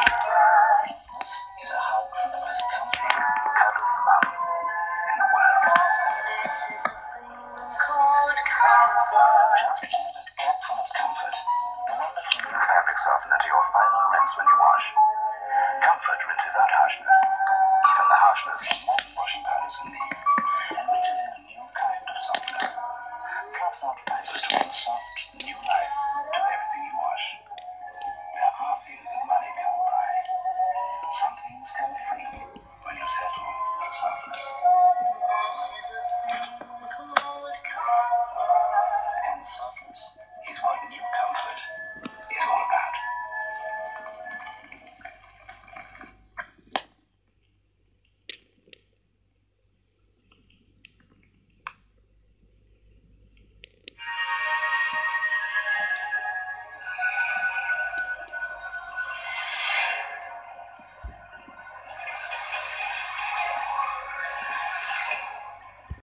This is a hug from the most comforting, cuddly mum in the world. This is a thing called comfort. Just a cap full of comfort. The wonderful new fabric softener to your final rinse when you wash. Comfort rinses out harshness. Even the harshness most washing powders can leave. And rinses in a new kind of softness. Fluffs out fibers to bring soft, new life.